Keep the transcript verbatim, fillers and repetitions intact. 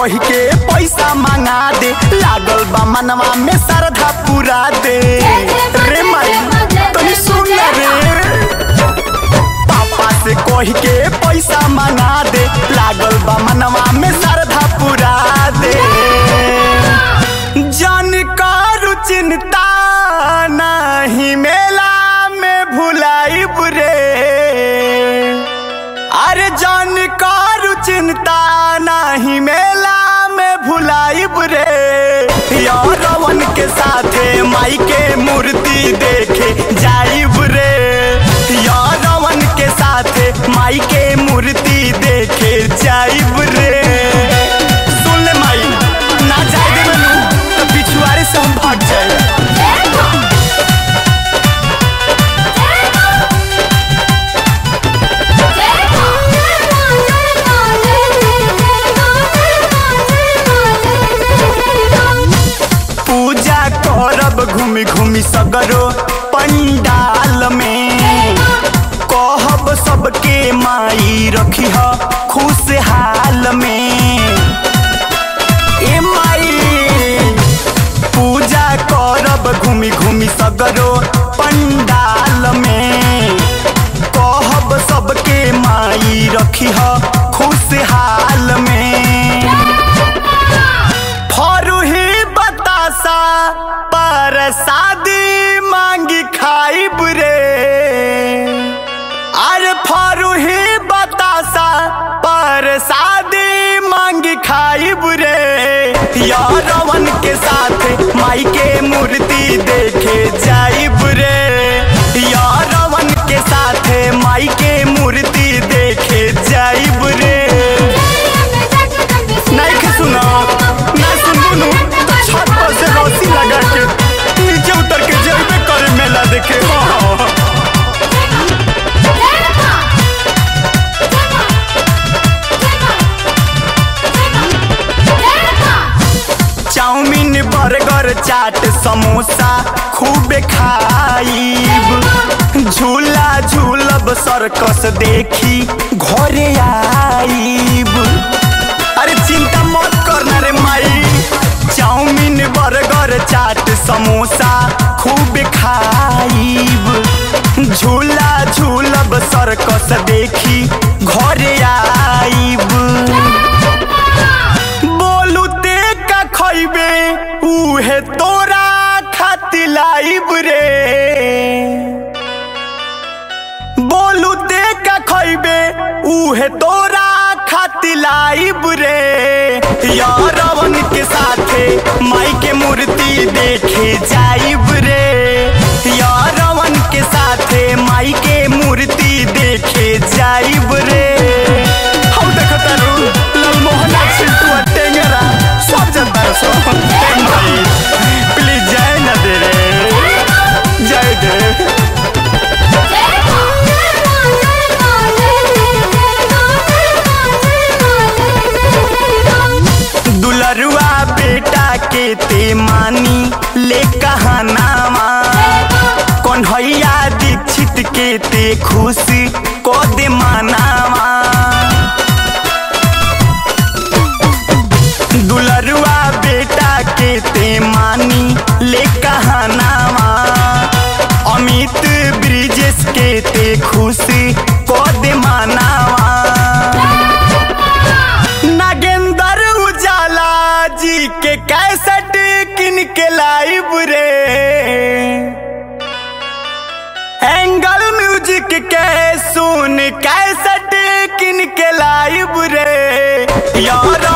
कही के पैसा मांगा दे, लागल बा मनवा में श्रद्धा पूरा दे। रे माई तनी सुन रे, पापा से कही के पैसा मांगा दे, लागल बा मनवा में श्रद्धा पूरा दे। जान करू चिंता नहीं मेला में भुलाई बुरे, अरे जान करू चिंता नहीं मेला में भुलाई बुरे। यारवन के साथे माई के मूर्ति देखे जाई बुरे, यारवन के साथे माई के मूर्ति देखे जाई बुरे। सुन ले माई, ना जाए दे बनू तो पिछुआरे से हम भाग जाए। घूमी घूमी सगरो पंडाल में, कहब सबके माई रखी ह खुशहाल में। ए माई पूजा करब घूमी घूमी सगरो पंडाल में, कहब सबके माई रखी ह खुशहाल में। फरुही बतासा पर शादी मांगी खाई बुरे, अरे फरुही बतासा पर शादी मांगी खाई बुरे। यारवन के साथ माई के मूर्ति देखे जाई बुरे, यारवन के साथ माई के मूर्ति देखे जाई बुरे। नहीं के सुना ना सुनू तो छत पर से रस्सी लगा के नीचे उतर के जेबे करे मेला देखे। चाउमीन बर्गर चाट समोसा खूब खाइब, झूला झूलब सर्कस देखी घरे आइब। अरे चिंता मत करना रे माई, चाउमीन बर्गर चाट समोसा खूब खाइब, झूला झूलब सर्कस देखी घरे आइब। बोलू ते का खइबे उहे तोरा खातिर लाइब रे, बोलू ते का खइबे उहे तोरा खातिर लाइब रे। यारवन के साथे माई के मूर्ति देखे जाइब रे, यारवन के साथे माई के मूर्ति देखे जाइब रे। हम देखता रू लालमोहना छिटुआ टेंगरा सब जनता रे सो माई प्लीज जाए ना दे रे, जाए दे। दुलरुआ बेटा के ते मानी ले कहनावा, कन्हैया दीक्षित के ते खुशी को दे मानावा। दुलरुआ बेटा के ते मानी ले कहनावा, अमित ब्रिजेश के ते खुशी को दे मानावा। नागेंद्र उजाला जी के कैसेट किन के लाइब रे, एंगल म्यूजिक के सुन कैसेट किन के लाइब रे। यार